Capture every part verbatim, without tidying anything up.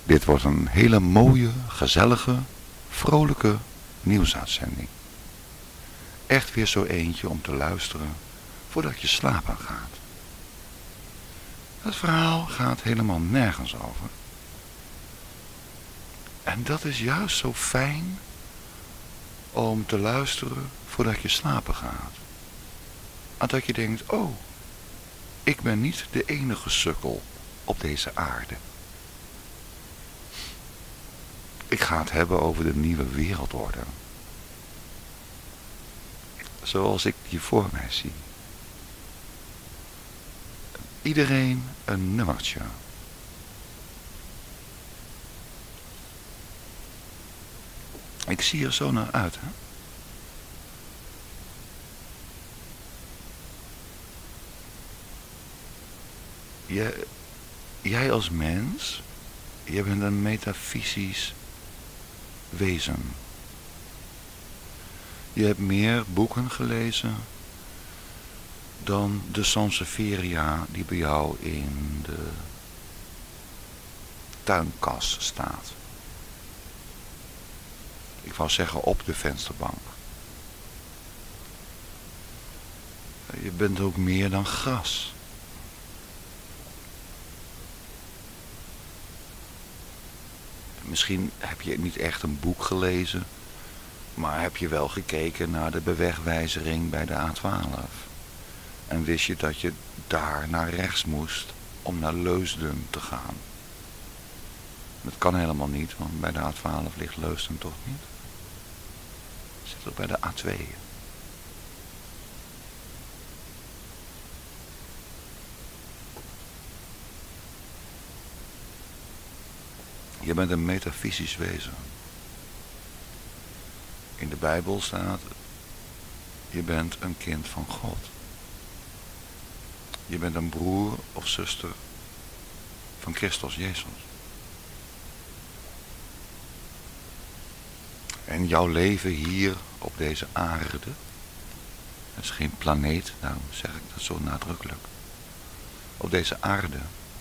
Dit wordt een hele mooie, gezellige, vrolijke nieuwsuitzending. Echt weer zo eentje om te luisteren voordat je slapen gaat. Het verhaal gaat helemaal nergens over. En dat is juist zo fijn om te luisteren voordat je slapen gaat. En dat je denkt, oh, ik ben niet de enige sukkel op deze aarde. Ik ga het hebben over de nieuwe wereldorde. Zoals ik die voor mij zie. Iedereen een nummertje. Ik zie er zo naar uit, hè. Je, jij als mens, je bent een metafysisch wezen. Je hebt meer boeken gelezen dan de Sansevieria die bij jou in de tuinkas staat. Ik wou zeggen op de vensterbank. Je bent ook meer dan gras. Misschien heb je niet echt een boek gelezen, maar heb je wel gekeken naar de bewegwijzering bij de A twaalf. En wist je dat je daar naar rechts moest om naar Leusden te gaan. Dat kan helemaal niet, want bij de A twaalf ligt Leusden toch niet. Het zit ook bij de A twee. Je bent een metafysisch wezen. In de Bijbel staat, je bent een kind van God. Je bent een broer of zuster van Christus Jezus. En jouw leven hier op deze aarde, het is geen planeet, daarom zeg ik dat zo nadrukkelijk. Op deze aarde,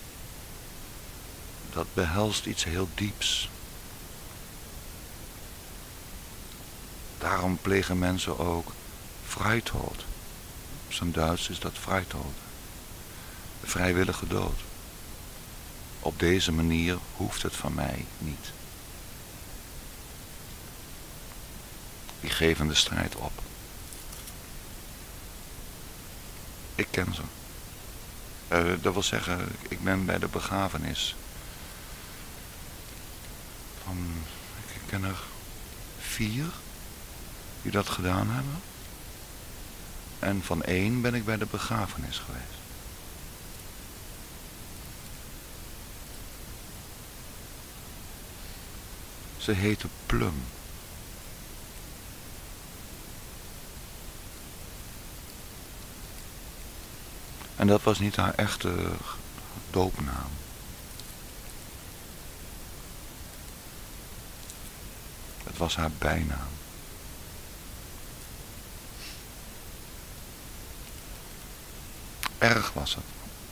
dat behelst iets heel dieps. Daarom plegen mensen ook vrijtod. Op zijn Duits is dat vrijtod. De vrijwillige dood. Op deze manier hoeft het van mij niet. Die geven de strijd op. Ik ken ze. Uh, dat wil zeggen, ik ben bij de begrafenis van, ik ken er vier die dat gedaan hebben. En van één ben ik bij de begrafenis geweest. Ze heette Plum. En dat was niet haar echte doopnaam. Het was haar bijnaam. Erg was het.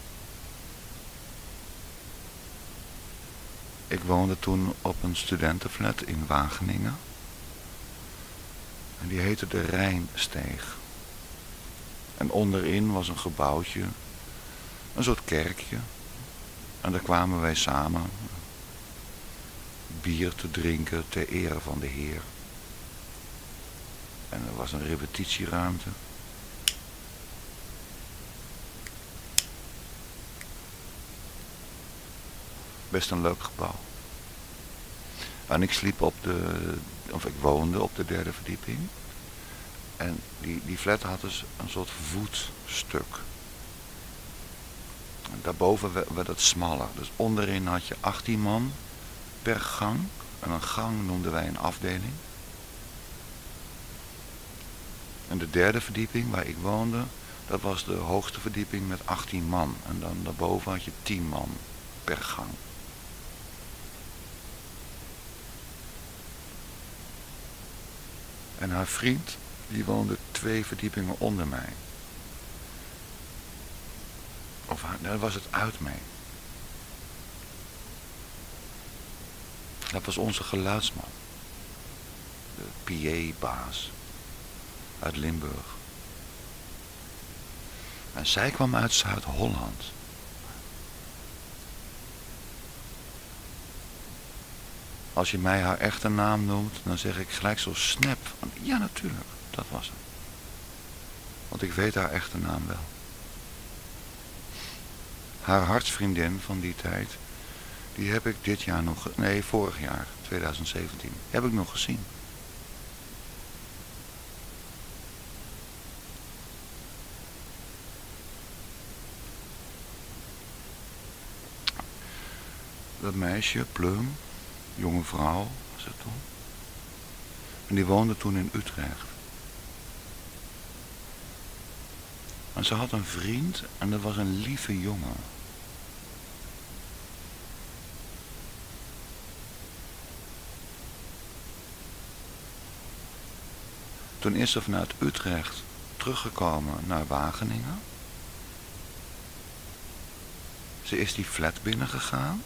Ik woonde toen op een studentenflat in Wageningen. En die heette de Rijnsteeg. En onderin was een gebouwtje, een soort kerkje. En daar kwamen wij samen bier te drinken ter ere van de Heer. En er was een repetitieruimte. Best een leuk gebouw. En ik sliep op de, of ik woonde op de derde verdieping. En die, die flat had dus een soort voetstuk. En daarboven werd het smaller. Dus onderin had je achttien man per gang. En een gang noemden wij een afdeling. En de derde verdieping waar ik woonde, dat was de hoogste verdieping met achttien man. En dan daarboven had je tien man per gang. En haar vriend, die woonde twee verdiepingen onder mij. Of daar was het uit mij. Dat was onze geluidsman. De P A-baas uit Limburg. En zij kwam uit Zuid-Holland. Als je mij haar echte naam noemt, dan zeg ik gelijk zo snap. Van, ja, natuurlijk, dat was het. Want ik weet haar echte naam wel. Haar hartsvriendin van die tijd, die heb ik dit jaar nog, nee, vorig jaar, twintig zeventien, heb ik nog gezien. Dat meisje, Plum, jonge vrouw was het toen. En die woonde toen in Utrecht. En ze had een vriend en dat was een lieve jongen. Toen is ze vanuit Utrecht teruggekomen naar Wageningen. Ze is die flat binnengegaan.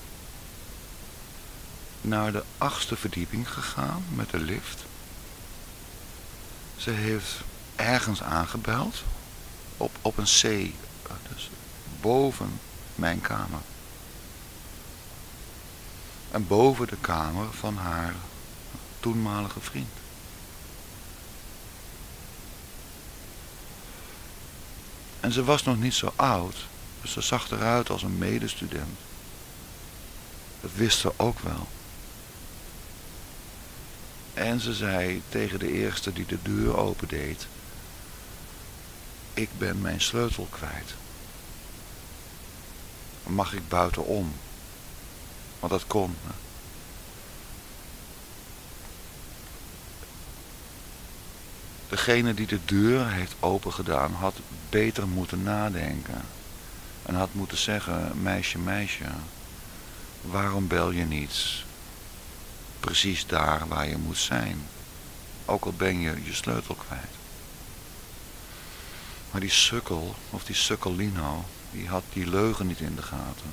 Naar de achtste verdieping gegaan met de lift. Ze heeft ergens aangebeld. Op, op een C. Dus boven mijn kamer. En boven de kamer van haar toenmalige vriend. En ze was nog niet zo oud. Dus ze zag eruit als een medestudent. Dat wist ze ook wel. En ze zei tegen de eerste die de deur opendeed: ik ben mijn sleutel kwijt. Mag ik buitenom? Want dat kon. Hè? Degene die de deur heeft opengedaan had beter moeten nadenken. En had moeten zeggen: meisje, meisje, waarom bel je niet precies daar waar je moet zijn? Ook al ben je je sleutel kwijt. Maar die sukkel, of die sukkelino, die had die leugen niet in de gaten.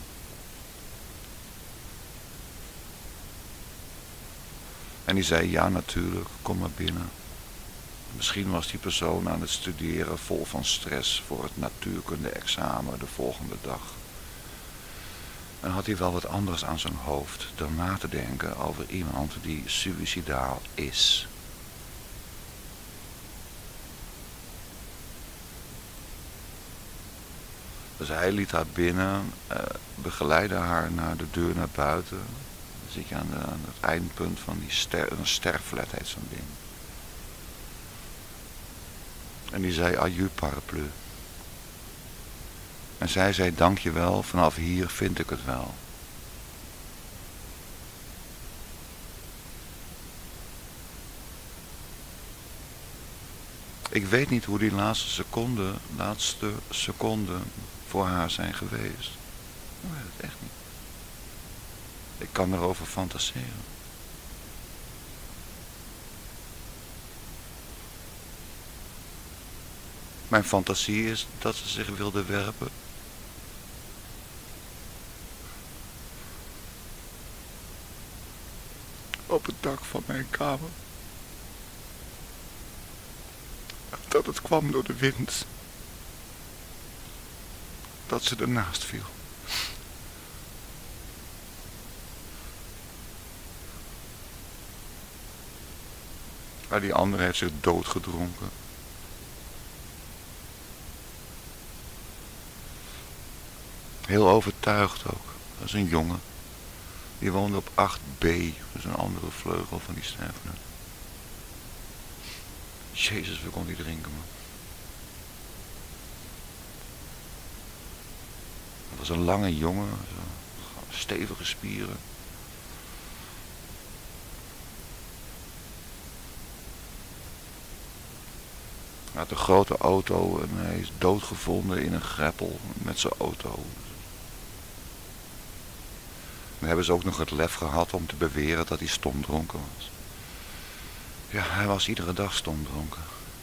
En die zei: ja, natuurlijk, kom maar binnen. Misschien was die persoon aan het studeren vol van stress voor het natuurkunde-examen de volgende dag. En had hij wel wat anders aan zijn hoofd dan na te denken over iemand die suïcidaal is. Dus hij liet haar binnen, uh, begeleidde haar naar de deur naar buiten. Dan zit je aan, de, aan het eindpunt van die ster, een sterflet heet zo'n ding. En die zei: adieu paraplu. En zij zei: dankjewel, vanaf hier vind ik het wel. Ik weet niet hoe die laatste seconde, laatste seconden voor haar zijn geweest. Ik weet het echt niet. Ik kan erover fantaseren. Mijn fantasie is dat ze zich wilde werpen op het dak van mijn kamer. Dat het kwam door de wind. Dat ze ernaast viel. Maar die andere heeft zich doodgedronken. Heel overtuigd ook. Dat is een jongen. Die woonde op acht B. Dat is een andere vleugel van die sterfnet. Jezus, we kon die drinken, man. Dat was een lange jongen. Stevige spieren. Hij had een grote auto en hij is doodgevonden in een greppel met zijn auto. Dan hebben ze ook nog het lef gehad om te beweren dat hij stomdronken was. Ja, hij was iedere dag stomdronken.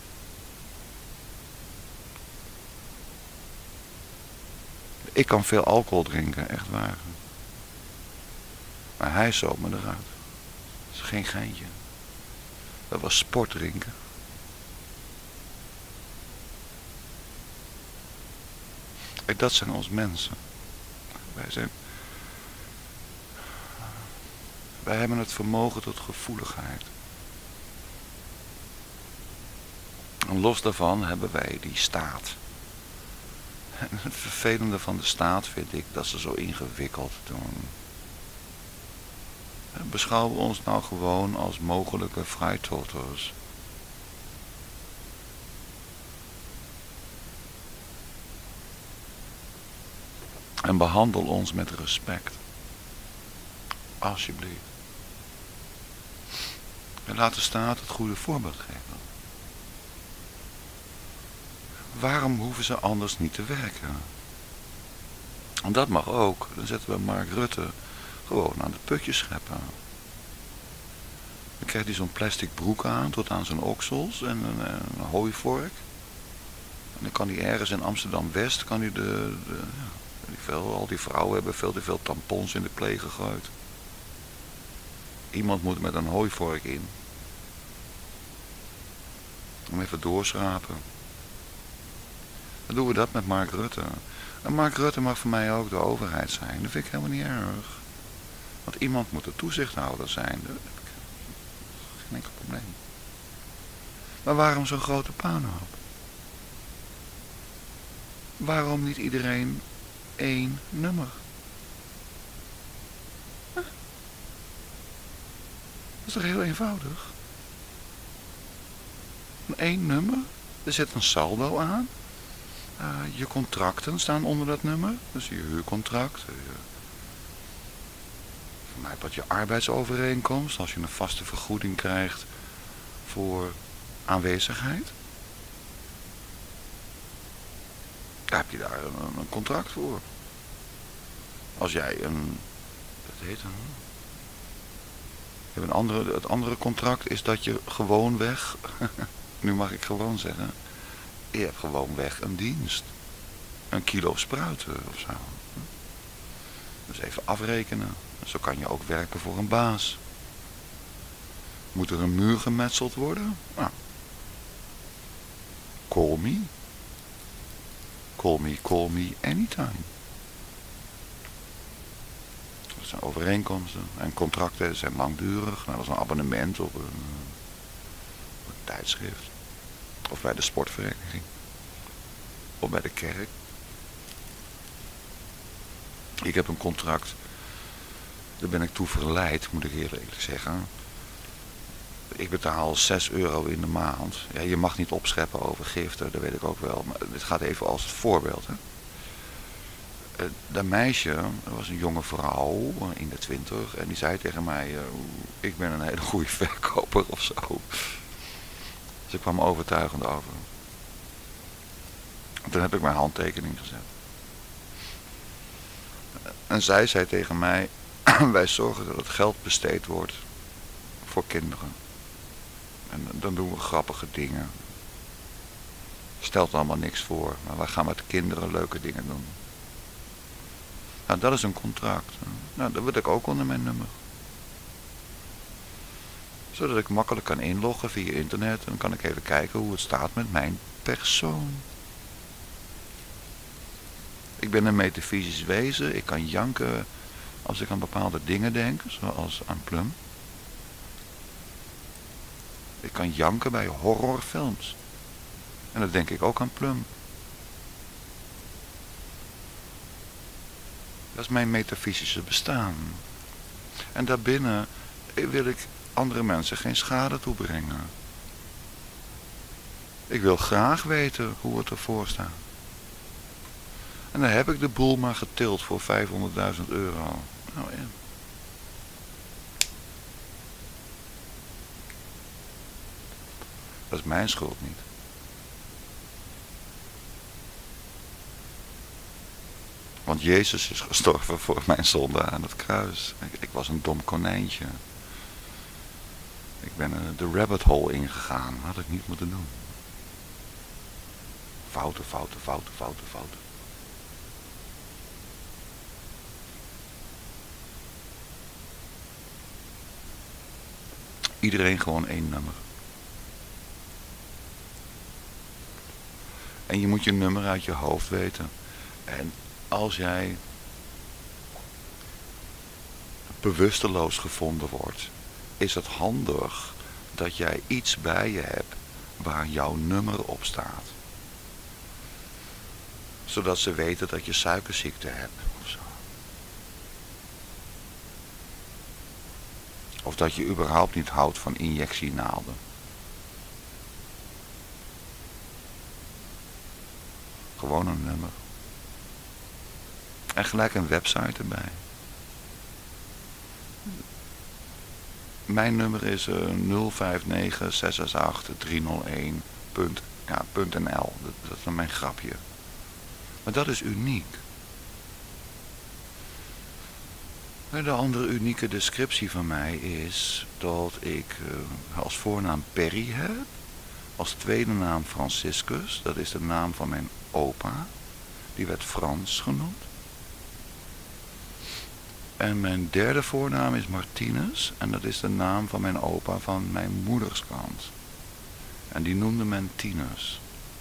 Ik kan veel alcohol drinken, echt waar. Maar hij zoot me eruit. Geen geintje. Dat was sportdrinken. Kijk, dat zijn ons mensen. Wij zijn... Wij hebben het vermogen tot gevoeligheid. En los daarvan hebben wij die staat. En het vervelende van de staat vind ik dat ze zo ingewikkeld doen. Beschouwen we ons nou gewoon als mogelijke vrijtoters. En behandel ons met respect. Alsjeblieft. En laat de staat het goede voorbeeld geven. Waarom hoeven ze anders niet te werken? En dat mag ook. Dan zetten we Mark Rutte gewoon aan de putjes scheppen. Dan krijgt hij zo'n plastic broek aan tot aan zijn oksels en een, een hooivork. En dan kan hij ergens in Amsterdam-West, kan hij de, de ja, weet ik veel, al die vrouwen hebben veel te veel tampons in de pleeg gegooid. Iemand moet met een hooivork in. Om even doorschrapen. Dan doen we dat met Mark Rutte. En Mark Rutte mag voor mij ook de overheid zijn. Dat vind ik helemaal niet erg. Want iemand moet de toezichthouder zijn. Dat heb ik geen enkel probleem. Maar waarom zo'n grote puinhoop? Waarom niet iedereen één nummer? Huh? Dat is toch heel eenvoudig? Eén nummer, er zit een saldo aan. Uh, je contracten staan onder dat nummer. Dus je huurcontract. Je, voor mij wat je arbeidsovereenkomst. Als je een vaste vergoeding krijgt voor aanwezigheid. Daar heb je daar een, een contract voor. Als jij een... Wat heet dat? Je hebt een andere, het andere contract is dat je gewoon weg... Nu mag ik gewoon zeggen... Je hebt gewoon weg een dienst. Een kilo spruiten of zo. Dus even afrekenen. Zo kan je ook werken voor een baas. Moet er een muur gemetseld worden? Nou. Call me. Call me, call me anytime. Dat zijn overeenkomsten. En contracten zijn langdurig. Nou, dat is een abonnement op een, op een tijdschrift. Of bij de sportvereniging. Of bij de kerk. Ik heb een contract. Daar ben ik toe verleid, moet ik eerlijk zeggen. Ik betaal zes euro in de maand. Ja, je mag niet opscheppen over giften, dat weet ik ook wel. Maar dit gaat even als voorbeeld. Hè. Dat meisje, dat was een jonge vrouw in de twintig. En die zei tegen mij, ik ben een hele goede verkoper of zo. Ze kwam overtuigend over. Toen heb ik mijn handtekening gezet. En zij zei tegen mij, wij zorgen dat het geld besteed wordt voor kinderen. En dan doen we grappige dingen. Stelt allemaal niks voor, maar wij gaan met de kinderen leuke dingen doen. Nou, dat is een contract. Nou, dat wil ik ook onder mijn nummer. Zodat ik makkelijk kan inloggen via internet. En dan kan ik even kijken hoe het staat met mijn persoon. Ik ben een metafysisch wezen. Ik kan janken als ik aan bepaalde dingen denk. Zoals aan Plum. Ik kan janken bij horrorfilms. En dan denk ik ook aan Plum. Dat is mijn metafysische bestaan. En daarbinnen wil ik andere mensen geen schade toebrengen. Ik wil graag weten hoe het ervoor staat. En dan heb ik de boel maar getild voor vijfhonderdduizend euro. Nou ja. Dat is mijn schuld niet. Want Jezus is gestorven voor mijn zonde aan het kruis. Ik, ik was een dom konijntje. Ik ben uh, de rabbit hole ingegaan. Had ik niet moeten doen. Fouten, fouten, fouten, fouten, fouten. Iedereen gewoon één nummer. En je moet je nummer uit je hoofd weten. En als jij bewusteloos gevonden wordt, is het handig dat jij iets bij je hebt waar jouw nummer op staat. Zodat ze weten dat je suikerziekte hebt. Of zo. Of dat je überhaupt niet houdt van injectienaalden. Gewoon een nummer. En gelijk een website erbij. Mijn nummer is uh, nul vijf negen zes zes acht drie nul een punt n l. Dat, dat is mijn grapje. Maar dat is uniek. En de andere unieke descriptie van mij is dat ik uh, als voornaam Perry heb. Als tweede naam Franciscus. Dat is de naam van mijn opa. Die werd Frans genoemd. En mijn derde voornaam is Martinez. En dat is de naam van mijn opa van mijn moeders kant. En die noemde men Tinus.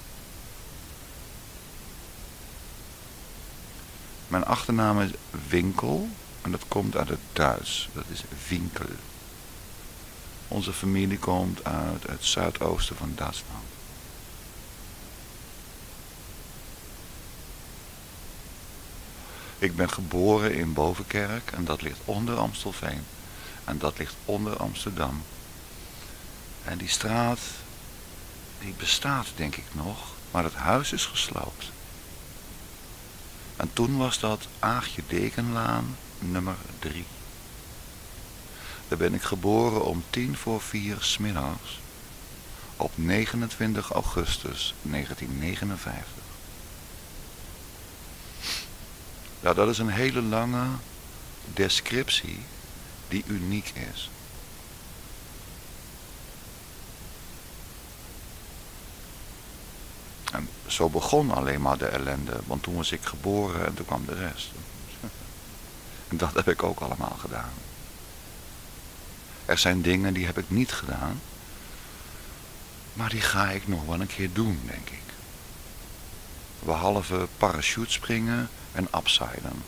Mijn achternaam is Winkel. En dat komt uit het Duits. Dat is Winkel. Onze familie komt uit het zuidoosten van Duitsland. Ik ben geboren in Bovenkerk en dat ligt onder Amstelveen. En dat ligt onder Amsterdam. En die straat, die bestaat denk ik nog, maar het huis is gesloopt. En toen was dat Aagje Dekenlaan nummer drie. Daar ben ik geboren om tien voor vier 's middags op negenentwintig augustus negentien negenenvijftig. Nou, dat is een hele lange descriptie die uniek is. En zo begon alleen maar de ellende, want toen was ik geboren en toen kwam de rest. En dat heb ik ook allemaal gedaan. Er zijn dingen die heb ik niet gedaan, maar die ga ik nog wel een keer doen, denk ik. Behalve parachutespringen en abseilen.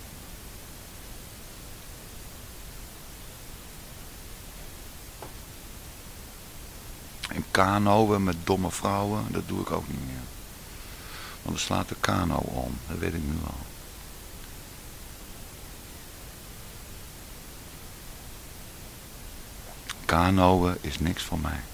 En kanoën met domme vrouwen, dat doe ik ook niet meer. Want dan slaat de kano om, dat weet ik nu al. Kanoën is niks voor mij.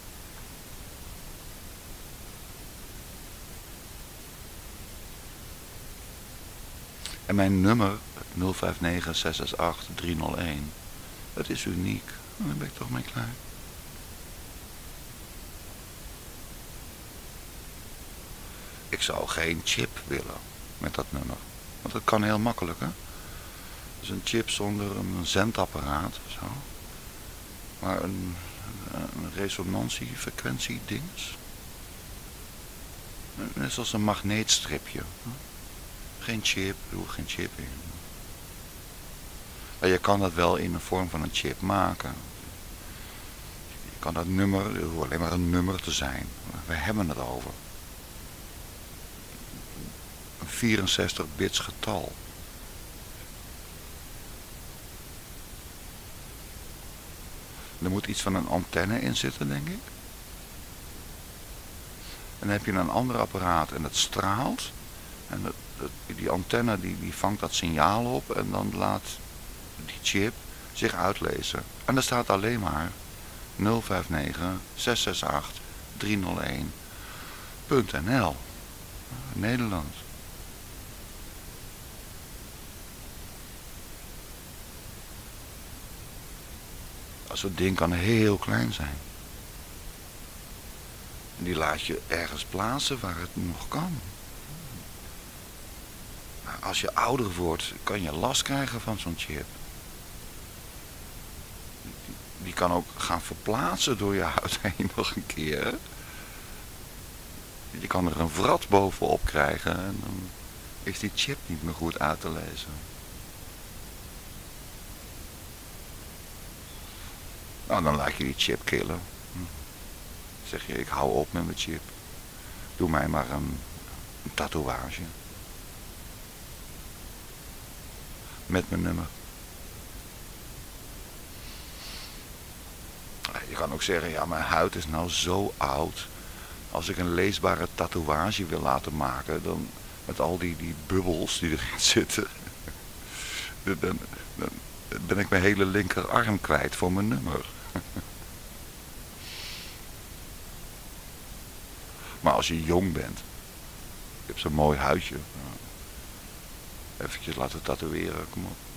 En mijn nummer nul vijf negen zes zes acht drie nul een, dat is uniek. Daar ben ik toch mee klaar. Ik zou geen chip willen met dat nummer. Want dat kan heel makkelijk, hè. Dus een chip zonder een zendapparaat of zo. Maar een, een resonantiefrequentie dings. Net zoals een magneetstripje. Geen chip, er hoeft geen chip in. Maar je kan dat wel in de vorm van een chip maken. Je kan dat nummer, het hoeft alleen maar een nummer te zijn. We hebben het over. Een vierenzestig bits getal. Er moet iets van een antenne in zitten, denk ik. En dan heb je een ander apparaat en dat straalt. En dat, dat, die antenne die, die vangt dat signaal op en dan laat die chip zich uitlezen. En daar staat alleen maar nul vijf negen zes zes acht drie nul een punt n l. Nederland. Dat soort ding kan heel klein zijn. En die laat je ergens plaatsen waar het nog kan. Maar als je ouder wordt, kan je last krijgen van zo'n chip. Die kan ook gaan verplaatsen door je huid heen nog een keer. Je kan er een wrat bovenop krijgen en dan is die chip niet meer goed uit te lezen. Nou, dan laat je die chip killen. Dan zeg je, ik hou op met mijn chip. Doe mij maar een, een tatoeage. Met mijn nummer. Je kan ook zeggen, ja, mijn huid is nou zo oud. Als ik een leesbare tatoeage wil laten maken, dan met al die, die bubbels die erin zitten, dan, dan ben ik mijn hele linkerarm kwijt voor mijn nummer. Maar als je jong bent, je hebt zo'n mooi huidje, eventjes laten tatoeëren, kom op.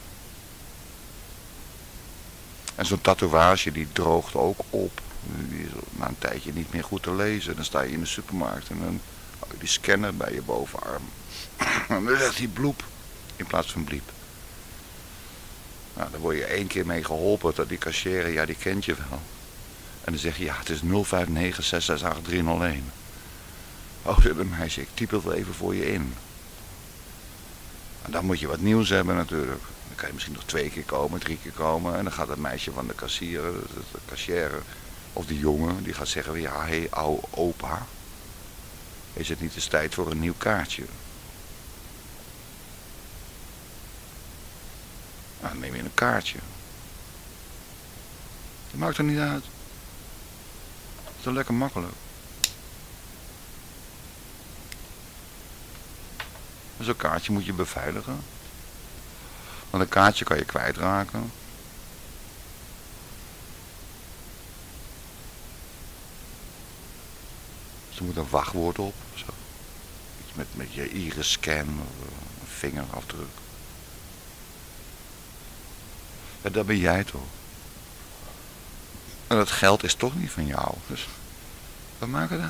En zo'n tatoeage die droogt ook op. Die is na een tijdje niet meer goed te lezen. Dan sta je in de supermarkt en dan hou je die scanner bij je bovenarm. En dan zegt hij bloep in plaats van bliep. Nou, dan word je één keer mee geholpen. Dat die cashier, ja, die kent je wel. En dan zeg je, ja, het is nul vijf negen zes zes acht drie nul een. Oh, zegt een meisje, ik typ het wel even voor je in. En dan moet je wat nieuws hebben natuurlijk. Dan kan je misschien nog twee keer komen, drie keer komen. En dan gaat het meisje van de kassier, de kassière, of die jongen, die gaat zeggen, ja, hé, hey, oude opa. Is het niet eens tijd voor een nieuw kaartje? Nou, dan neem je een kaartje. Dat maakt er niet uit. Dat is toch lekker makkelijk. Zo'n kaartje moet je beveiligen. Want een kaartje kan je kwijtraken. Dus er moet een wachtwoord op. Zo. Iets met, met je iris scan of een vingerafdruk. Ja, dat ben jij toch. En dat geld is toch niet van jou. Dus wat maakt het uit?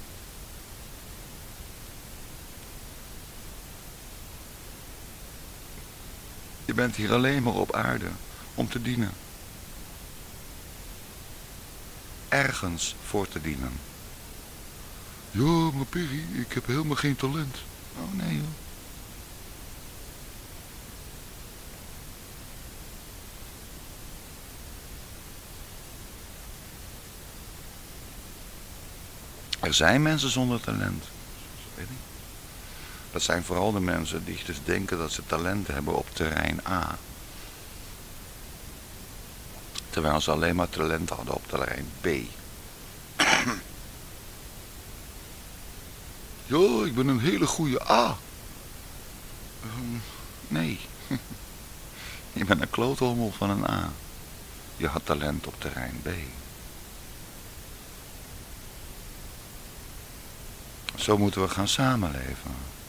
Je bent hier alleen maar op aarde om te dienen. Ergens voor te dienen. Ja, maar Piggy, ik heb helemaal geen talent. Oh nee joh. Er zijn mensen zonder talent. Weet ik. Dat zijn vooral de mensen die dus denken dat ze talent hebben op terrein A. Terwijl ze alleen maar talent hadden op terrein B. Ja, ik ben een hele goede A. Um, nee. Je bent een kloothommel van een A. Je had talent op terrein B. Zo moeten we gaan samenleven.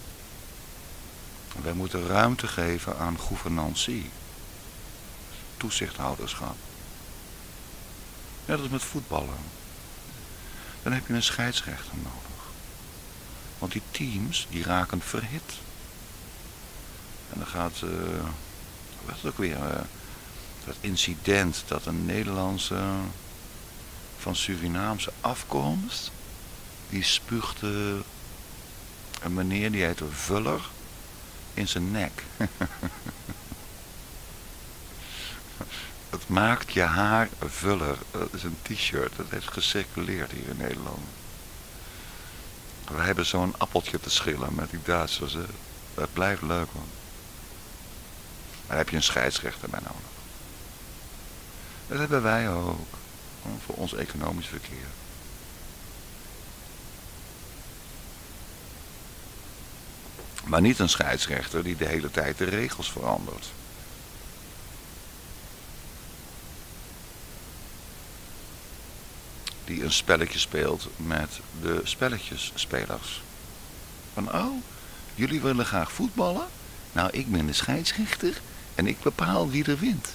Wij moeten ruimte geven aan gouvernantie. Toezichthouderschap. Net als met voetballen. Dan heb je een scheidsrechter nodig. Want die teams, die raken verhit. En dan gaat, uh, wat is het ook weer, uh, dat incident dat een Nederlandse van Surinaamse afkomst, die spuugde een meneer die heette Vuller in zijn nek. Het maakt je haar vuller. Dat is een t-shirt. Dat heeft gecirculeerd hier in Nederland. We hebben zo'n appeltje te schillen met die Duitsers. Hè. Dat blijft leuk hoor. Maar daar heb je een scheidsrechter bij nodig. Dat hebben wij ook. Voor ons economisch verkeer. Maar niet een scheidsrechter die de hele tijd de regels verandert. Die een spelletje speelt met de spelletjesspelers. Van, oh, jullie willen graag voetballen? Nou, ik ben de scheidsrechter en ik bepaal wie er wint.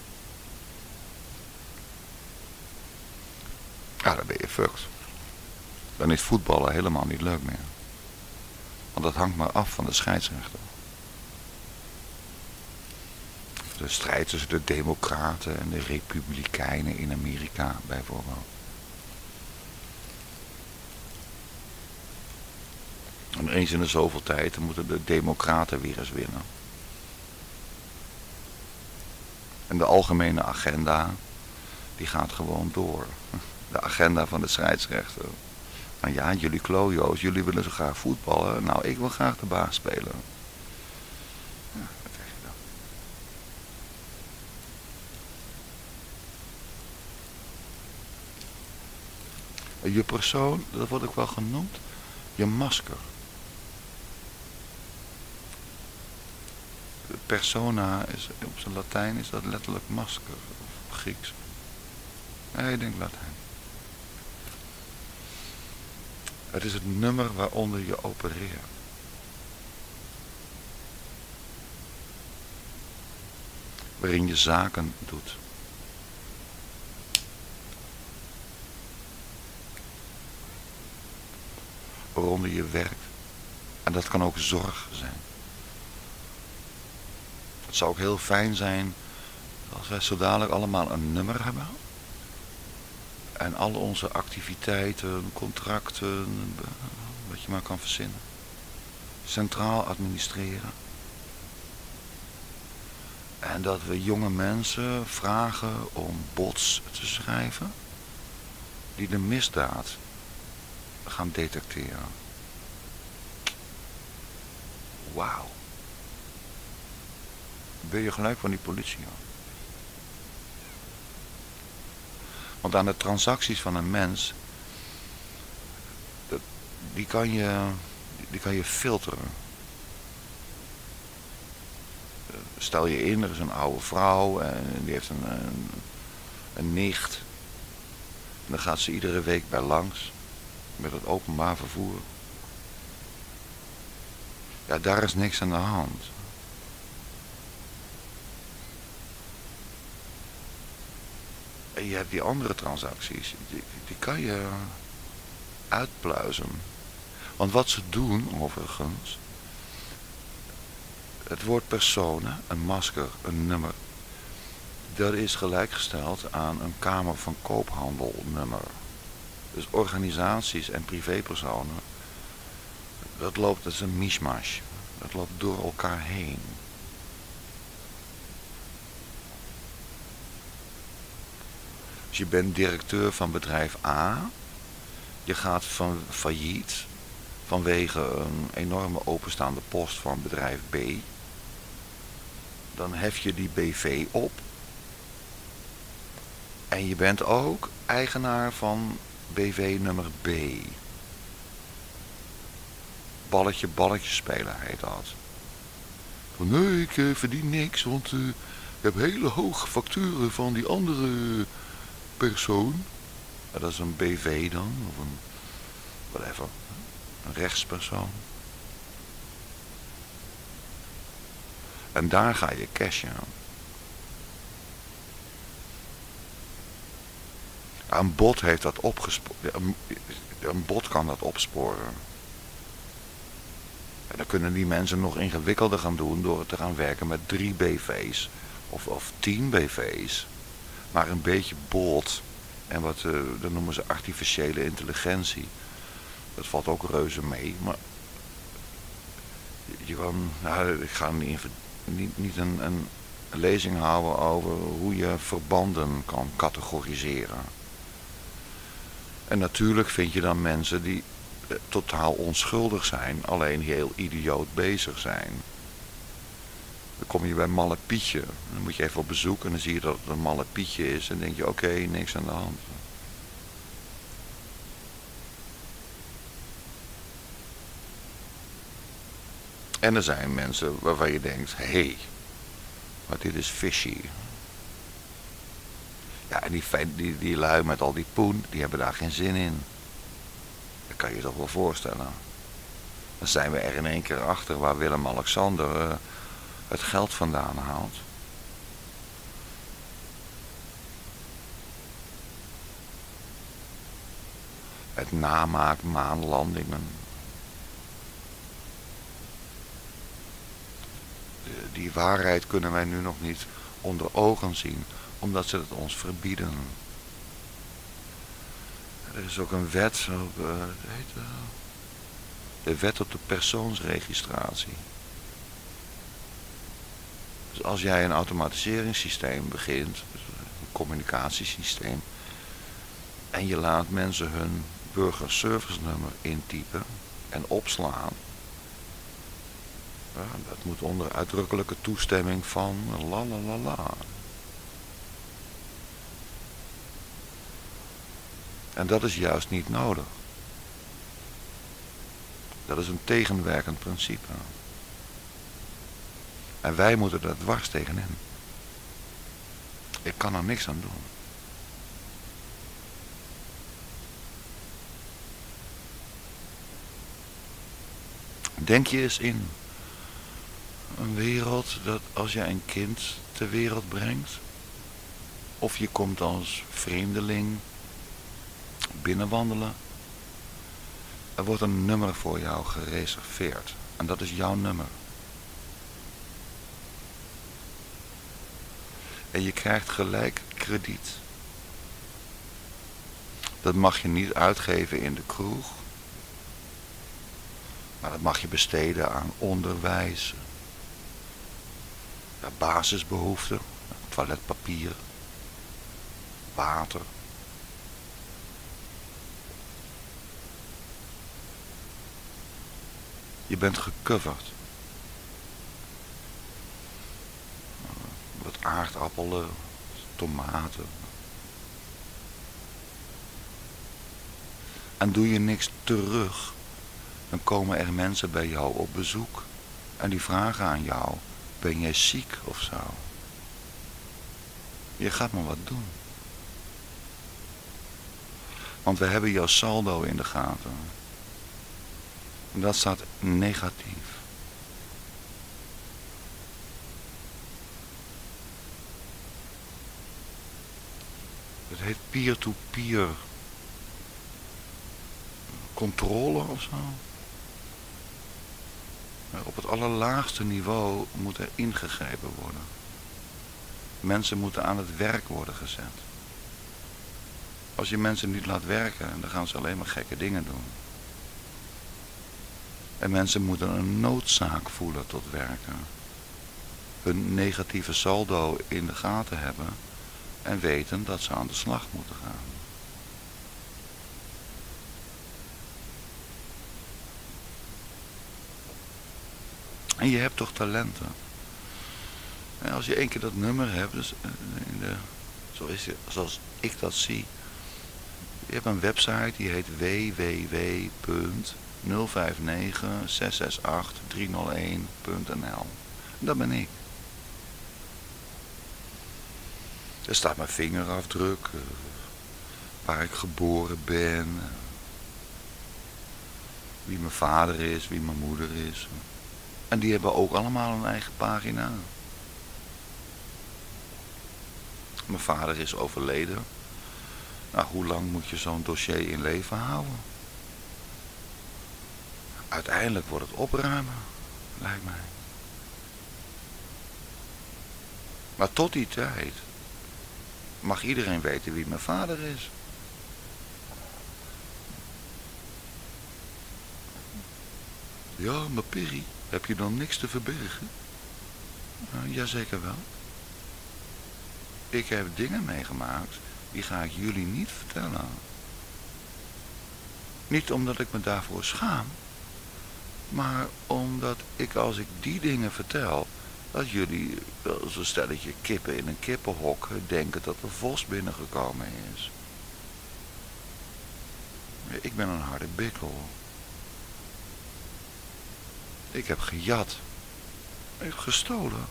Ja, dan ben je fucked. Dan is voetballen helemaal niet leuk meer. Want dat hangt maar af van de scheidsrechter. De strijd tussen de democraten en de republikeinen in Amerika bijvoorbeeld. En eens in de zoveel tijd moeten de democraten weer eens winnen. En de algemene agenda die gaat gewoon door. De agenda van de scheidsrechter. Nou ja, jullie klojo's, jullie willen zo graag voetballen. Nou, ik wil graag de baas spelen. Ja, wat zeg je dan? Je persoon, dat wordt ook wel genoemd, je masker. Persona is op zijn Latijn is dat letterlijk masker of Grieks. Nee, ik denk Latijn. Het is het nummer waaronder je opereert. Waarin je zaken doet. Waaronder je werkt. En dat kan ook zorg zijn. Het zou ook heel fijn zijn als wij zo dadelijk allemaal een nummer hebben. En al onze activiteiten, contracten, wat je maar kan verzinnen. Centraal administreren. En dat we jonge mensen vragen om bots te schrijven. Die de misdaad gaan detecteren. Wauw. Ben je gelijk van die politie aan. Want aan de transacties van een mens, dat, die, kan je, die kan je filteren. Stel je in, er is een oude vrouw en die heeft een, een, een nicht. En dan gaat ze iedere week bij langs met het openbaar vervoer. Ja, daar is niks aan de hand. En je hebt die andere transacties, die, die kan je uitpluizen. Want wat ze doen, overigens, het woord persona, een masker, een nummer, dat is gelijkgesteld aan een Kamer van Koophandel nummer. Dus organisaties en privépersonen, dat loopt, dat is een mishmash. Dat loopt door elkaar heen. Dus je bent directeur van bedrijf A. Je gaat van failliet vanwege een enorme openstaande post van bedrijf B. Dan hef je die B V op. En je bent ook eigenaar van B V nummer B. Balletje, balletje spelen heet dat. Van nee, ik uh, verdien niks, want uh, ik heb hele hoge facturen van die andere persoon. Ja, dat is een B V dan, of een, whatever, een rechtspersoon. En daar ga je cashen. Een bot heeft dat opgespoord. Een, een bot kan dat opsporen. En dan kunnen die mensen nog ingewikkelder gaan doen door te gaan werken met drie B V's of, of tien B V's. Maar een beetje bot en wat, uh, dat noemen ze artificiële intelligentie. Dat valt ook reuze mee, maar je kan, nou, ik ga niet, niet, niet een, een lezing houden over hoe je verbanden kan categoriseren. En natuurlijk vind je dan mensen die eh, totaal onschuldig zijn, alleen heel idioot bezig zijn. Dan kom je bij Malle Pietje, dan moet je even op bezoek en dan zie je dat het een Malle Pietje is en dan denk je oké, okay, niks aan de hand. En er zijn mensen waarvan je denkt, hé, hey, maar dit is fishy. Ja, en die, die, die lui met al die poen, die hebben daar geen zin in. Dat kan je je toch wel voorstellen. Dan zijn we er in één keer achter waar Willem-Alexander uh, het geld vandaan haalt. Het namaak maanlandingen. De, die waarheid kunnen wij nu nog niet onder ogen zien, omdat ze het ons verbieden. Er is ook een wet, ook, uh, heet, uh, de wet op de persoonsregistratie. Dus als jij een automatiseringssysteem begint, een communicatiesysteem. En je laat mensen hun burgerservice nummer intypen en opslaan. Ja, dat moet onder uitdrukkelijke toestemming van la la la la. En dat is juist niet nodig. Dat is een tegenwerkend principe. En wij moeten er dwars tegenin. Ik kan er niks aan doen. Denk je eens in een wereld dat als jij een kind ter wereld brengt, of je komt als vreemdeling binnenwandelen, er wordt een nummer voor jou gereserveerd. En dat is jouw nummer. En je krijgt gelijk krediet. Dat mag je niet uitgeven in de kroeg. Maar dat mag je besteden aan onderwijs. Ja, basisbehoeften. Toiletpapier. Water. Je bent gecoverd. Wat aardappelen, tomaten. En doe je niks terug, dan komen er mensen bij jou op bezoek. En die vragen aan jou, ben jij ziek of zo? Je gaat maar wat doen. Want we hebben jouw saldo in de gaten. En dat staat negatief. Het heet peer-to-peer controle of zo. Maar op het allerlaagste niveau moet er ingegrepen worden. Mensen moeten aan het werk worden gezet. Als je mensen niet laat werken, dan gaan ze alleen maar gekke dingen doen. En mensen moeten een noodzaak voelen tot werken. Hun negatieve saldo in de gaten hebben en weten dat ze aan de slag moeten gaan. En je hebt toch talenten. En als je één keer dat nummer hebt, dus in de, zoals, zoals ik dat zie. Je hebt een website die heet w w w punt nul vijf negen zes zes acht drie nul een punt n l. Dat ben ik. Er staat mijn vingerafdruk, waar ik geboren ben, wie mijn vader is, wie mijn moeder is. En die hebben ook allemaal een eigen pagina. Mijn vader is overleden. Nou, hoe lang moet je zo'n dossier in leven houden? Uiteindelijk wordt het opruimen, lijkt mij. Maar tot die tijd mag iedereen weten wie mijn vader is. Ja, maar Piri, heb je dan niks te verbergen? Nou, jazeker wel. Ik heb dingen meegemaakt, die ga ik jullie niet vertellen. Niet omdat ik me daarvoor schaam, maar omdat ik als ik die dingen vertel, dat jullie als een stelletje kippen in een kippenhok denken dat er vos binnengekomen is. Ik ben een harde bikkel. Ik heb gejat. Ik heb gestolen.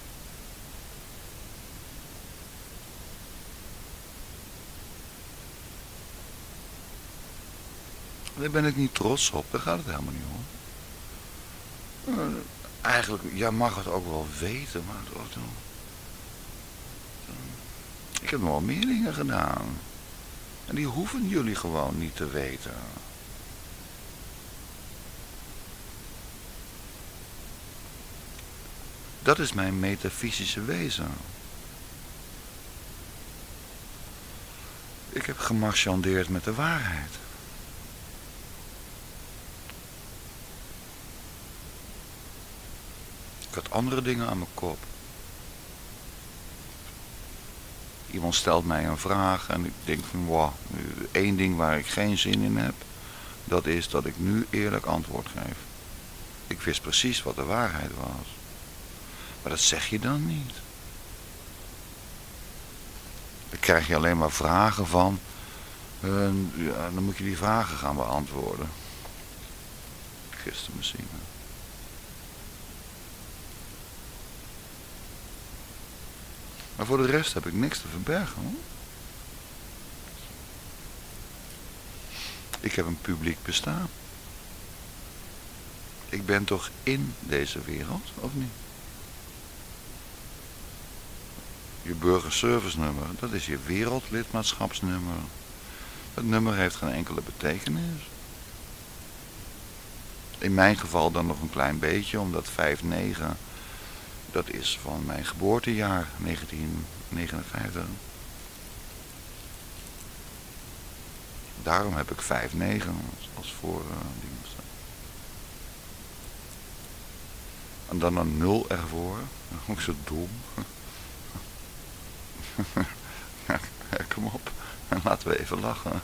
Daar ben ik niet trots op, daar gaat het helemaal niet om. Uh, eigenlijk, jij mag het ook wel weten, maar het, uh, ik heb nog wel meer dingen gedaan. En die hoeven jullie gewoon niet te weten. Dat is mijn metafysische wezen. Ik heb gemarchandeerd met de waarheid. Ik had andere dingen aan mijn kop. Iemand stelt mij een vraag en ik denk van, wow, één ding waar ik geen zin in heb, dat is dat ik nu eerlijk antwoord geef. Ik wist precies wat de waarheid was. Maar dat zeg je dan niet. Dan krijg je alleen maar vragen van, uh, ja, dan moet je die vragen gaan beantwoorden. Gisteren misschien. Maar voor de rest heb ik niks te verbergen, hoor. Ik heb een publiek bestaan. Ik ben toch in deze wereld, of niet? Je burgerservice nummer, dat is je wereldlidmaatschapsnummer. Dat nummer heeft geen enkele betekenis. In mijn geval dan nog een klein beetje, omdat vijf negen, dat is van mijn geboortejaar, negentien negenenvijftig. Daarom heb ik vijf negen als, als voordienst. En dan een nul ervoor. Ook zo dom. Ja, kom op. Laten we even lachen.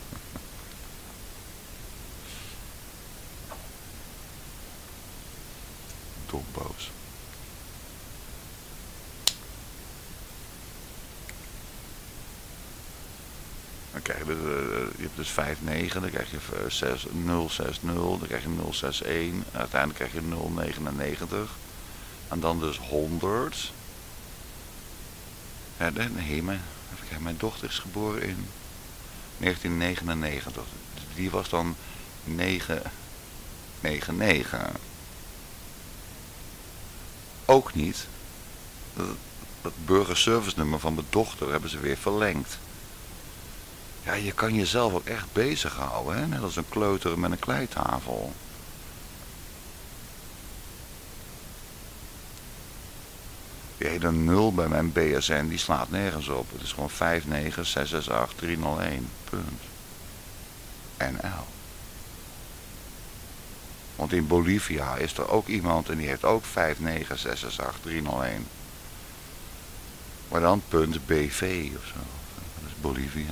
Domboos. Dan krijg je, dus, uh, je hebt dus vijf negen, dan krijg je nul zes nul, dan krijg je nul zes een, uiteindelijk krijg je nul negenennegentig. En dan dus honderd. Ja, nee, mijn, even kijken, mijn dochter is geboren in negentien negenennegentig. Die was dan negen negen negen. Ook niet. Dat, dat burgerservice nummer van mijn dochter hebben ze weer verlengd. Ja, je kan jezelf ook echt bezighouden, hè? Net als een kleuter met een kleitafel. Die hele nul bij mijn B S N, die slaat nergens op. Het is gewoon vijf negen zes zes acht drie nul een, punt. N L. Want in Bolivia is er ook iemand en die heeft ook vijf negen zes zes acht drie nul een. Maar dan punt B V of zo. Dat is Bolivia.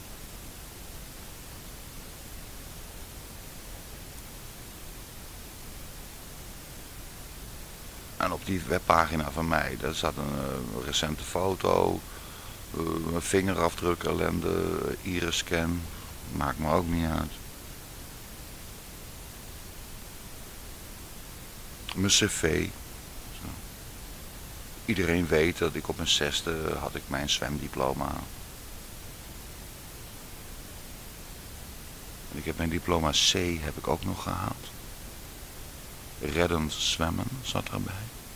En op die webpagina van mij, daar staat een uh, recente foto, uh, mijn vingerafdruk, ellende, iris-scan, maakt me ook niet uit. Mijn cv. Zo. Iedereen weet dat ik op mijn zesde had ik mijn zwemdiploma. En ik heb mijn diploma C heb ik ook nog gehaald. Reddend zwemmen zat erbij.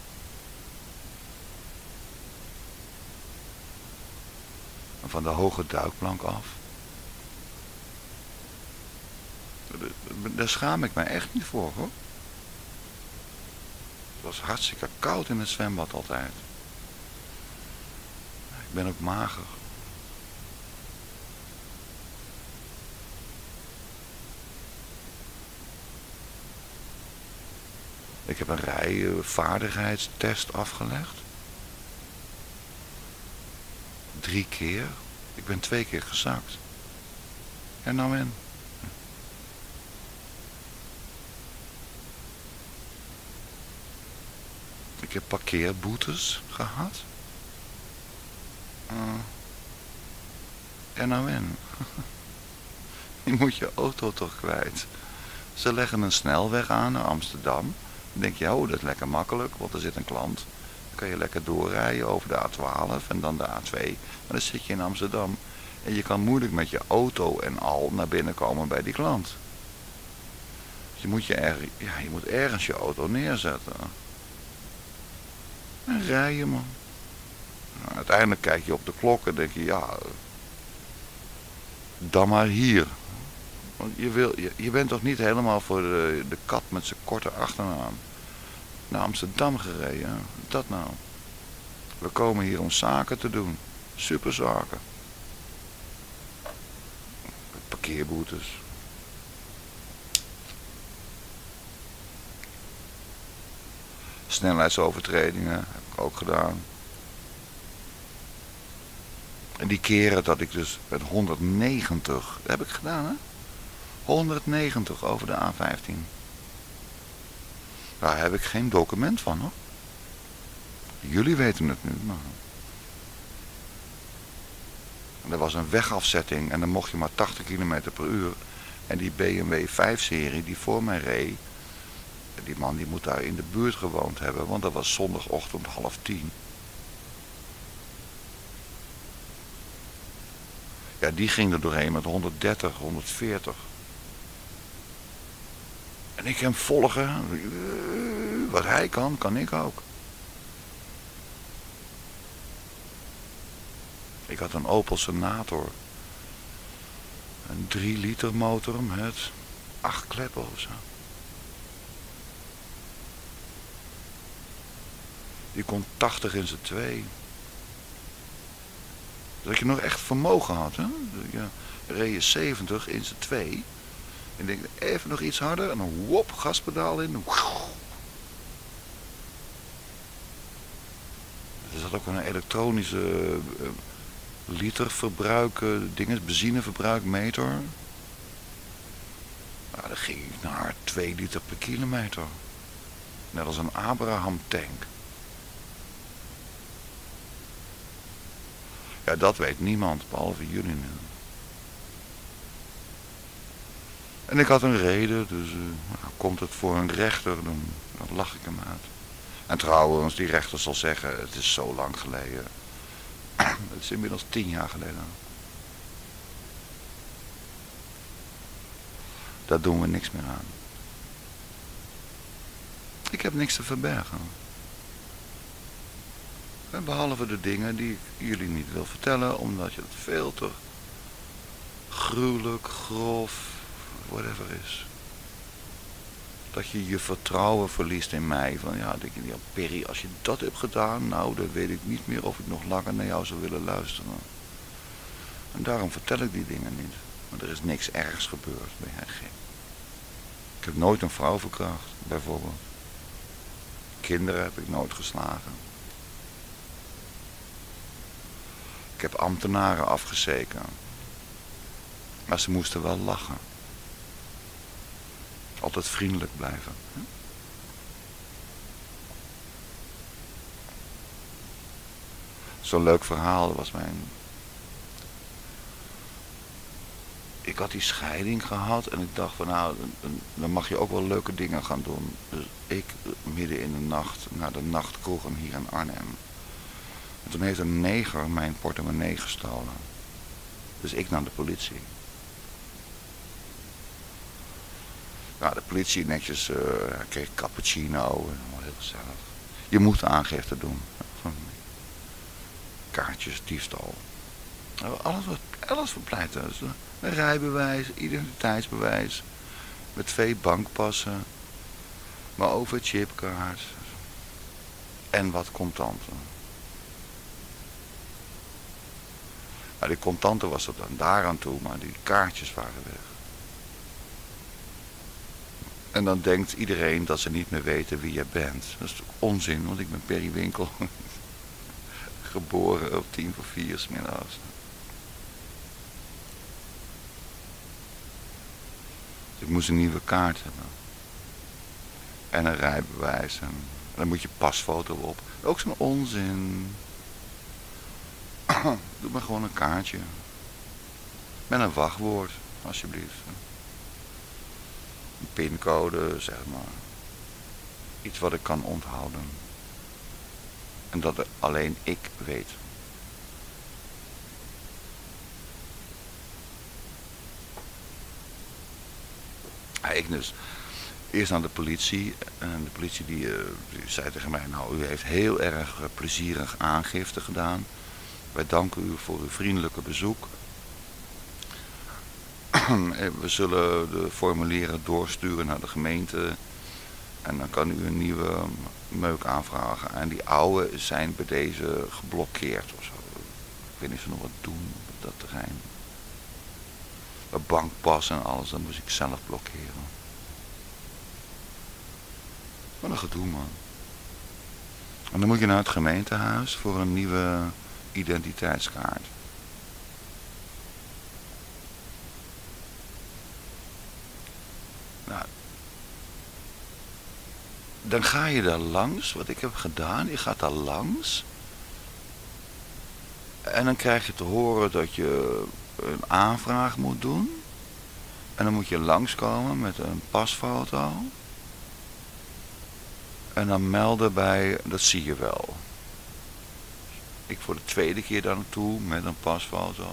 En van de hoge duikplank af. Daar schaam ik me echt niet voor, hoor. Het was hartstikke koud in het zwembad altijd. Ik ben ook mager. Ik heb een rijvaardigheidstest afgelegd. Drie keer. Ik ben twee keer gezakt. En nou in. Ik heb parkeerboetes gehad. Uh, en nou in. Je moet je auto toch kwijt. Ze leggen een snelweg aan naar Amsterdam. Dan denk je, oh, dat is lekker makkelijk, want er zit een klant. Dan kan je lekker doorrijden over de A twaalf en dan de A twee. Maar dan zit je in Amsterdam. En je kan moeilijk met je auto en al naar binnen komen bij die klant. Dus je moet, je er, ja, je moet ergens je auto neerzetten. En rijden, man. Nou, uiteindelijk kijk je op de klok en denk je, ja, dan maar hier. Want je, wil, je, je bent toch niet helemaal voor de, de kat met zijn korte achternaam naar Amsterdam gereden? Dat nou. We komen hier om zaken te doen. Superzaken. Parkeerboetes. Snelheidsovertredingen heb ik ook gedaan. En die keren dat ik dus met honderdnegentig, dat heb ik gedaan hè, honderdnegentig over de A vijftien. Daar heb ik geen document van hoor. Jullie weten het nu, maar... Er was een wegafzetting en dan mocht je maar tachtig kilometer per uur. En die B M W vijf serie die voor mij reed, die man die moet daar in de buurt gewoond hebben, want dat was zondagochtend half tien. Ja, die ging er doorheen met honderddertig, honderdveertig. En ik hem volgen. Wat hij kan, kan ik ook. Ik had een Opel Senator. Een drie liter motor met acht kleppen of zo. Die kon tachtig in z'n twee. Dat je nog echt vermogen had. Hè? Ja, reed je zeventig in z'n twee. En denk even nog iets harder en dan wop, gaspedaal in. Er zat ook een elektronische uh, literverbruik, uh, dingen, benzineverbruikmeter. Nou, dan ging ik naar twee liter per kilometer. Net als een Abraham tank. Ja, dat weet niemand, behalve jullie nu. En ik had een reden, dus uh, nou, komt het voor een rechter, dan, dan lach ik hem uit. En trouwens, die rechter zal zeggen, het is zo lang geleden. Het is inmiddels tien jaar geleden. Daar doen we niks meer aan. Ik heb niks te verbergen. En behalve de dingen die ik jullie niet wil vertellen, omdat je het veel te gruwelijk, grof, whatever is. Dat je je vertrouwen verliest in mij. Van ja, denk je, ja, Perry, als je dat hebt gedaan, nou, dan weet ik niet meer of ik nog langer naar jou zou willen luisteren. En daarom vertel ik die dingen niet. Want er is niks ergs gebeurd, ben jij gek. Ik heb nooit een vrouw verkracht, bijvoorbeeld. Kinderen heb ik nooit geslagen. Ik heb ambtenaren afgezeken. Maar ze moesten wel lachen. Altijd vriendelijk blijven. Hè? Zo'n leuk verhaal was mijn... Ik had die scheiding gehad en ik dacht van nou, dan mag je ook wel leuke dingen gaan doen. Dus ik midden in de nacht naar de nachtkroegen hier in Arnhem. En toen heeft een neger mijn portemonnee gestolen. Dus ik naar de politie. Nou, de politie netjes, uh, kreeg cappuccino, en heel gezellig. Je moet aangifte doen. Van kaartjes, diefstal. Alles wat, alles verpleiten. Dus een rijbewijs, identiteitsbewijs, met twee bankpassen, mijn overchipkaart en wat contanten. Nou, die contanten was er dan daaraan toe, maar die kaartjes waren weg. En dan denkt iedereen dat ze niet meer weten wie je bent. Dat is toch onzin, want ik ben Perry Winkel. Geboren op tien voor vier 's middags. Dus ik moest een nieuwe kaart hebben. En een rijbewijs. En dan moet je pasfoto op. Ook zo'n onzin. Doe maar gewoon een kaartje. Met een wachtwoord, alsjeblieft. Een pincode, zeg maar. Iets wat ik kan onthouden. En dat er alleen ik weet. Ja, ik dus. Eerst naar de politie. En de politie die, uh, die zei tegen mij, nou, u heeft heel erg uh, plezierig aangifte gedaan. Wij danken u voor uw vriendelijke bezoek. We zullen de formulieren doorsturen naar de gemeente. En dan kan u een nieuwe meuk aanvragen. En die oude zijn bij deze geblokkeerd of zo. Ik weet niet of ze nog wat doen op dat terrein. Bij bankpas en alles, dat moest ik zelf blokkeren. Wat een gedoe, man. En dan moet je naar het gemeentehuis voor een nieuwe identiteitskaart. dan ga je daar langs, wat ik heb gedaan. Je gaat daar langs. En dan krijg je te horen dat je een aanvraag moet doen. En dan moet je langskomen met een pasfoto. En dan melden bij, dat zie je wel. Ik voor de tweede keer daar naartoe met een pasfoto.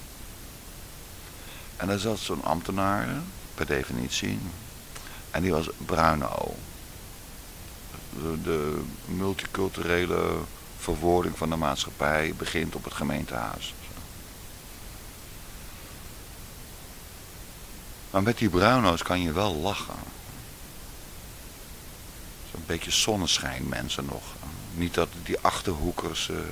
En daar zat zo'n ambtenaar, per definitie. En die was bruino. De, de multiculturele verwoording van de maatschappij begint op het gemeentehuis. Maar met die bruino's kan je wel lachen. Zo'n beetje zonneschijn mensen nog. Niet dat die achterhoekers uh,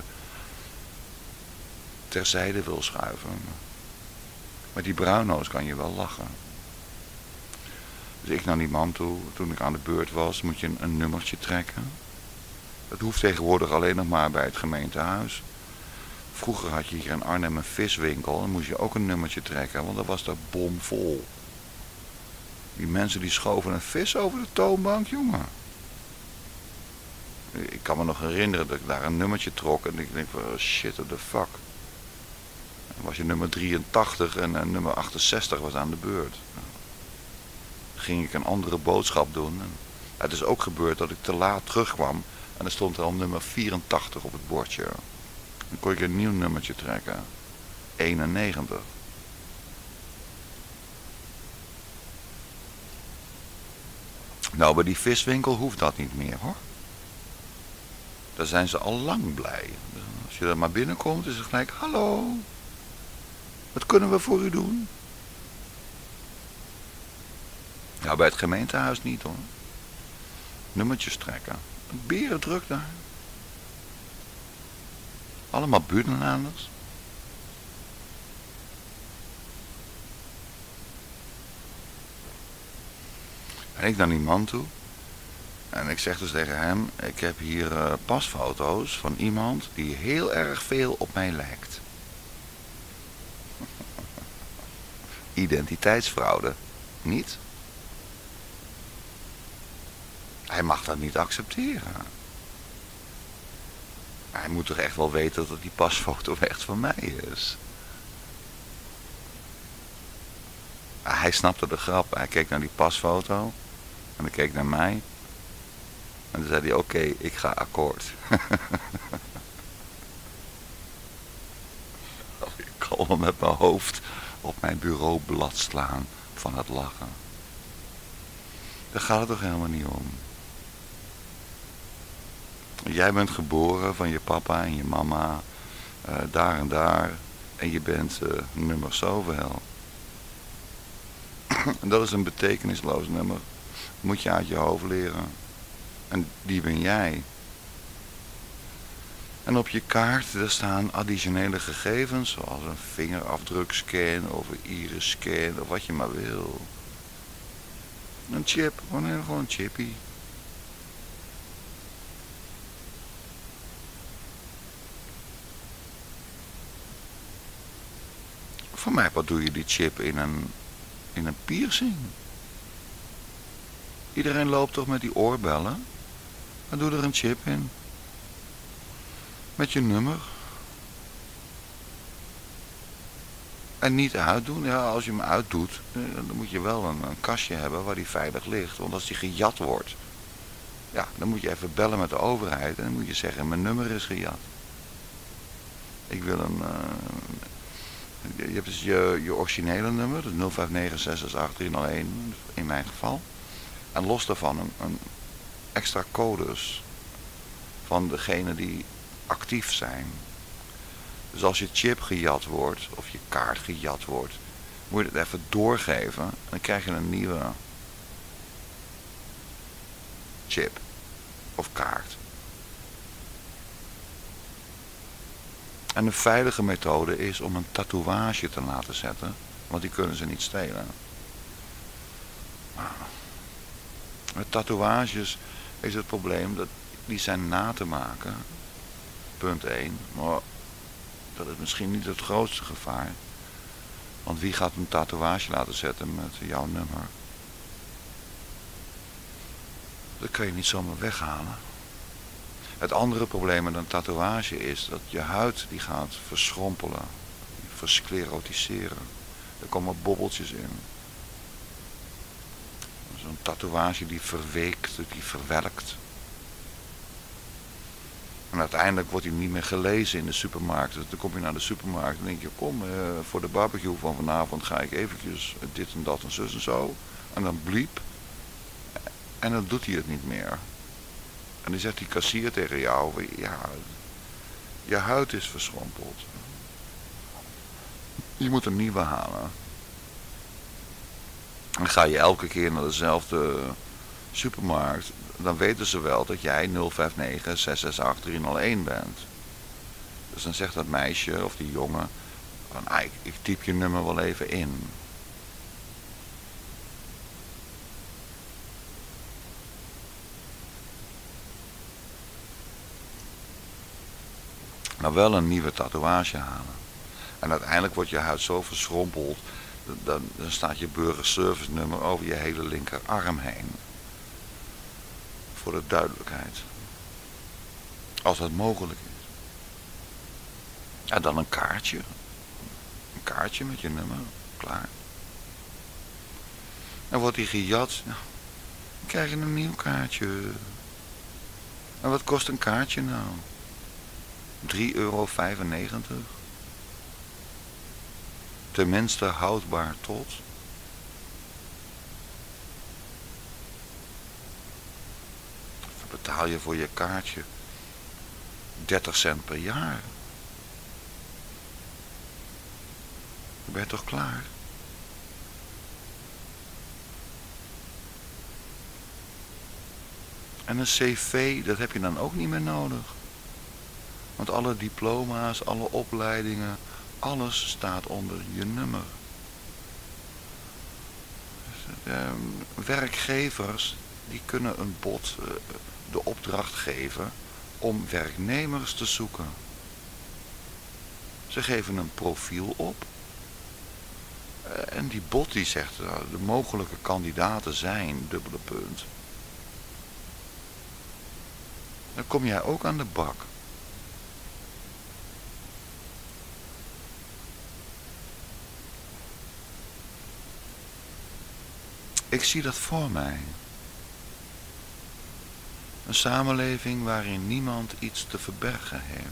terzijde wil schuiven. Met die bruino's kan je wel lachen. Dus ik naar die man toe, toen ik aan de beurt was, moet je een, een nummertje trekken. Dat hoeft tegenwoordig alleen nog maar bij het gemeentehuis. Vroeger had je hier in Arnhem een viswinkel en moest je ook een nummertje trekken, want dat was daar bomvol. Die mensen die schoven een vis over de toonbank, jongen. Ik kan me nog herinneren dat ik daar een nummertje trok en ik denk van oh shit, what the fuck. Dan was je nummer drieëntachtig en uh, nummer achtenzestig was aan de beurt. Dan ging ik een andere boodschap doen. En het is ook gebeurd dat ik te laat terugkwam en er stond er al nummer vierentachtig op het bordje. Dan kon ik een nieuw nummertje trekken. eenennegentig. Nou, bij die viswinkel hoeft dat niet meer, hoor. Daar zijn ze al lang blij. Als je er maar binnenkomt, is het gelijk, hallo, wat kunnen we voor u doen? Nou, bij het gemeentehuis niet, hoor. Nummertjes trekken. Beren druk daar. Allemaal buurtbewoners. En ik naar die man toe. En ik zeg dus tegen hem, ik heb hier uh, pasfoto's van iemand die heel erg veel op mij lijkt. Identiteitsfraude. Niet? Hij mag dat niet accepteren. Hij moet toch echt wel weten dat die pasfoto echt van mij is. Hij snapte de grap. Hij keek naar die pasfoto. En hij keek naar mij. En toen zei hij, oké, okay, ik ga akkoord. Ik kan wel met mijn hoofd op mijn bureaublad slaan van het lachen. Daar gaat het toch helemaal niet om. Jij bent geboren van je papa en je mama, uh, daar en daar. En je bent uh, nummer zoveel. En dat is een betekenisloos nummer. Moet je uit je hoofd leren. En die ben jij. En op je kaart daar staan additionele gegevens, zoals een vingerafdrukscan of een iris-scan of wat je maar wil. Een chip, gewoon een, gewoon een chippy. Voor mij, wat doe je die chip in een, in een piercing? Iedereen loopt toch met die oorbellen? Dan doe er een chip in. Met je nummer. En niet uitdoen. Ja, als je hem uitdoet, dan moet je wel een, een kastje hebben waar die veilig ligt. Want als die gejat wordt, ja, dan moet je even bellen met de overheid. En dan moet je zeggen, mijn nummer is gejat. Ik wil een... Uh, je hebt dus je, je originele nummer, dus nul vijf negen zes zes acht drie nul een in mijn geval. En los daarvan een, een extra codes van degene die actief zijn. Dus als je chip gejat wordt, of je kaart gejat wordt, moet je het even doorgeven. En dan krijg je een nieuwe chip of kaart. En een veilige methode is om een tatoeage te laten zetten, want die kunnen ze niet stelen. Met tatoeages is het probleem dat die zijn na te maken. Punt één. Maar dat is misschien niet het grootste gevaar. Want wie gaat een tatoeage laten zetten met jouw nummer? Dat kan je niet zomaar weghalen. Het andere probleem met een tatoeage is dat je huid die gaat verschrompelen, versclerotiseren. Er komen bobbeltjes in. Zo'n tatoeage die verweekt, die verwelkt. En uiteindelijk wordt hij niet meer gelezen in de supermarkt. Dus dan kom je naar de supermarkt en denk je, kom, uh, voor de barbecue van vanavond ga ik eventjes dit en dat en zus en zo. En dan bliep. En dan doet hij het niet meer. En dan zegt die kassier tegen jou, ja, je huid is verschrompeld. Je moet een nieuwe halen. Dan ga je elke keer naar dezelfde supermarkt. Dan weten ze wel dat jij nul vijf negen zes zes acht drie nul een bent. Dus dan zegt dat meisje of die jongen, van, ah, ik, ik typ je nummer wel even in. Maar wel een nieuwe tatoeage halen. En uiteindelijk wordt je huid zo verschrompeld, dan, dan staat je burgerservice nummer over je hele linkerarm heen. Voor de duidelijkheid. Als dat mogelijk is. En dan een kaartje. Een kaartje met je nummer. Klaar. En wordt die gejat. Nou, dan krijg je een nieuw kaartje. En wat kost een kaartje nou? drie euro vijfennegentig. Tenminste houdbaar tot. Dan betaal je voor je kaartje dertig cent per jaar. Dan ben je toch klaar? En een cv, dat heb je dan ook niet meer nodig. Want alle diploma's, alle opleidingen, alles staat onder je nummer. Dus, eh, werkgevers die kunnen een bod eh, de opdracht geven om werknemers te zoeken. Ze geven een profiel op. Uh, en die bot die zegt, uh, de mogelijke kandidaten zijn, dubbele punt. Dan kom jij ook aan de bak. Ik zie dat voor mij. Een samenleving waarin niemand iets te verbergen heeft.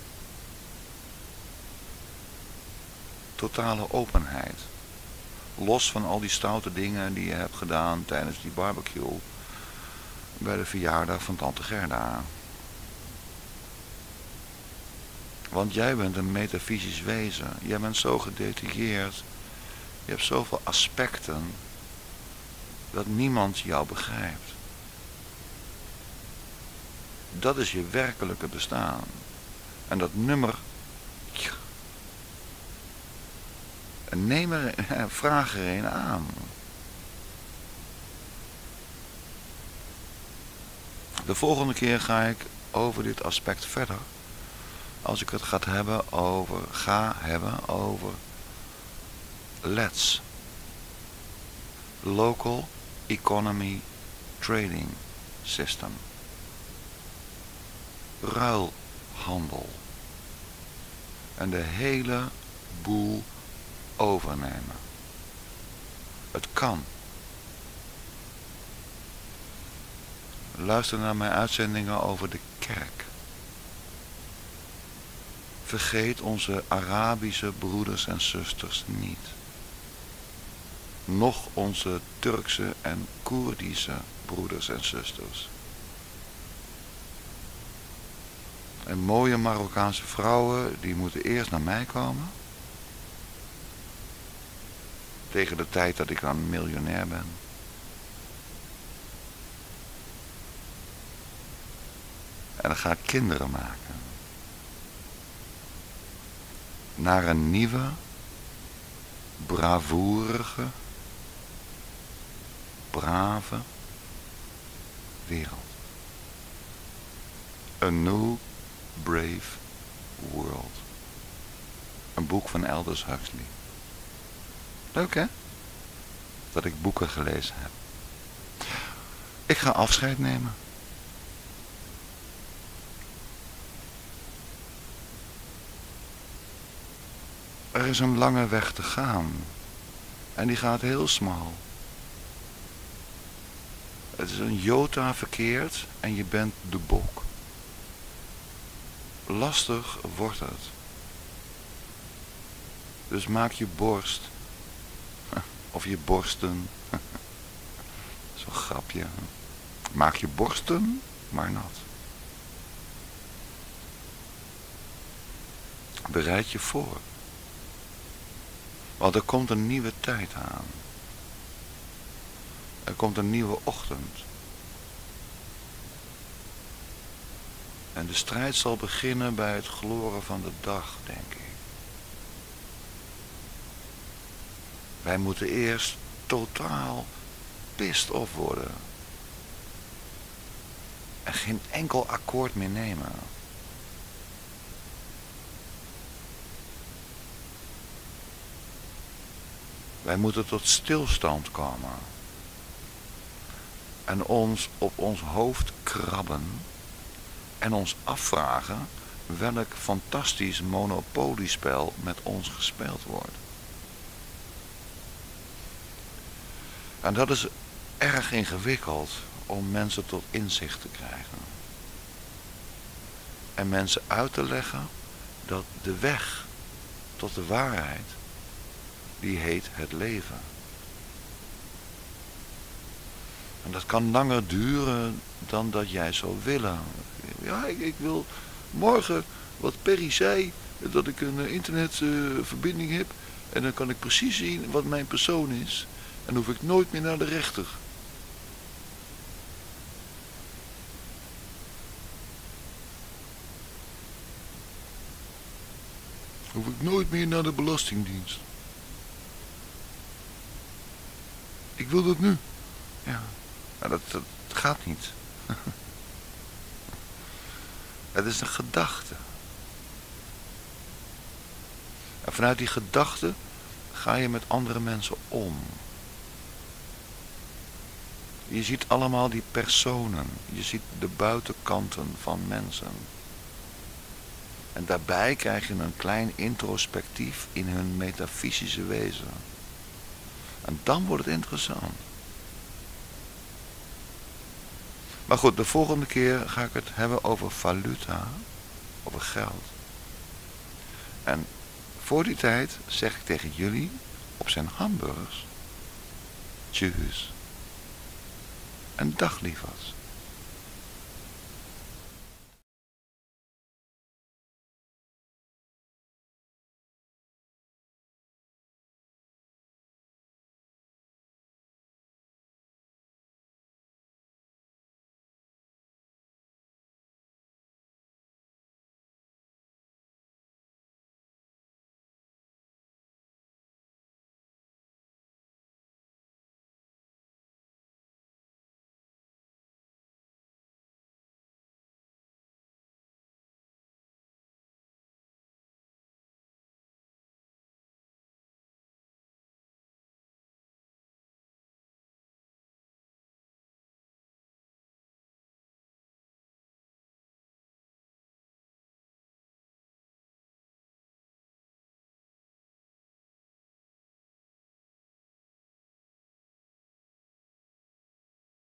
Totale openheid. Los van al die stoute dingen die je hebt gedaan tijdens die barbecue bij de verjaardag van tante Gerda. Want jij bent een metafysisch wezen. Jij bent zo gedetailleerd. Je hebt zoveel aspecten dat niemand jou begrijpt. Dat is je werkelijke bestaan. En dat nummer, neem er, vraag er een aan. De volgende keer ga ik over dit aspect verder. Als ik het ga hebben over, ga hebben over L E T S. Local Economy Trading System. Ruilhandel. En de hele boel overnemen. Het kan. Luister naar mijn uitzendingen over de kerk. Vergeet onze Arabische broeders en zusters niet. Nog onze Turkse en Koerdische broeders en zusters. En mooie Marokkaanse vrouwen, die moeten eerst naar mij komen. Tegen de tijd dat ik dan miljonair ben. En dan ga ik kinderen maken. Naar een nieuwe, bravoerige, brave wereld. A New Brave World. Een boek van Aldous Huxley. Leuk hè? Dat ik boeken gelezen heb. Ik ga afscheid nemen. Er is een lange weg te gaan. En die gaat heel smal. Het is een jota verkeerd en je bent de bok. Lastig wordt het. Dus maak je borst. Of je borsten. Zo'n grapje. Maak je borsten maar nat. Bereid je voor. Want er komt een nieuwe tijd aan. Er komt een nieuwe ochtend. En de strijd zal beginnen bij het gloren van de dag, denk ik. Wij moeten eerst totaal pissed off worden. En geen enkel akkoord meer nemen. Wij moeten tot stilstand komen. En ons op ons hoofd krabben. En ons afvragen welk fantastisch monopoliespel met ons gespeeld wordt. En dat is erg ingewikkeld om mensen tot inzicht te krijgen. En mensen uit te leggen dat de weg tot de waarheid, die heet het leven. En dat kan langer duren dan dat jij zou willen. Ja, ik, ik wil morgen, wat Perry zei, dat ik een internetverbinding uh, heb. En dan kan ik precies zien wat mijn persoon is. En hoef ik nooit meer naar de rechter. Hoef ik nooit meer naar de Belastingdienst. Ik wil dat nu. Ja, maar dat, dat gaat niet. Het is een gedachte. En vanuit die gedachte ga je met andere mensen om. Je ziet allemaal die personen. Je ziet de buitenkanten van mensen. En daarbij krijg je een klein introspectief in hun metafysische wezen. En dan wordt het interessant. Maar goed, de volgende keer ga ik het hebben over valuta, over geld. En voor die tijd zeg ik tegen jullie op zijn hamburgers, tjus en dag lieverds.